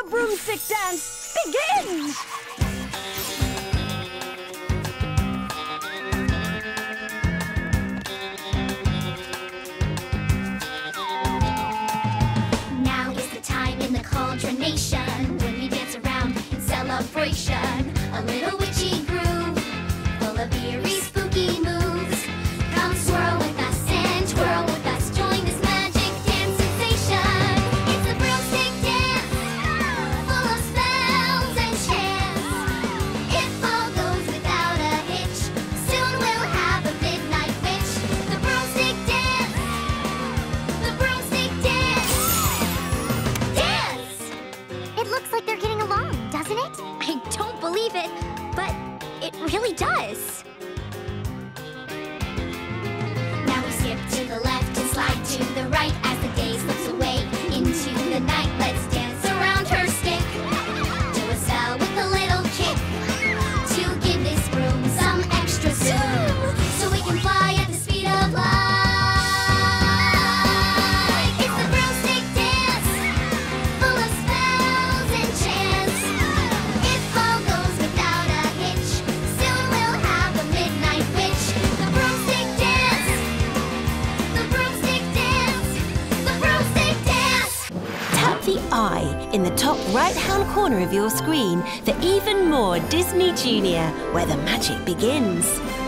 The broomstick dance begins! Now is the time in the Cauldrination when we dance around in celebration. A little witchy groove, full of eerie, spooky moves. Come swirl with us and twirl with us. Join this magic dance sensation. It's the broomstick dance, full of spells and chants. If all goes without a hitch, soon we'll have a midnight witch. The broomstick dance, the broomstick dance. Dance! It looks like they're getting along, doesn't it? I don't believe it, but it really does. Now we skip to the left and slide to the right as the day slips away into the night. Let's dance around her stick. Do a spell with a little kick to give this broom some extra zoom, so we can fly at the speed of light. It's the broomstick dance, full of spells and chants. If all goes without a hitch, soon we'll have a midnight witch. The broomstick dance, the broomstick dance, the broomstick dance. Tap the I in the top right-hand corner of your screen for even more Disney Junior, where the magic begins.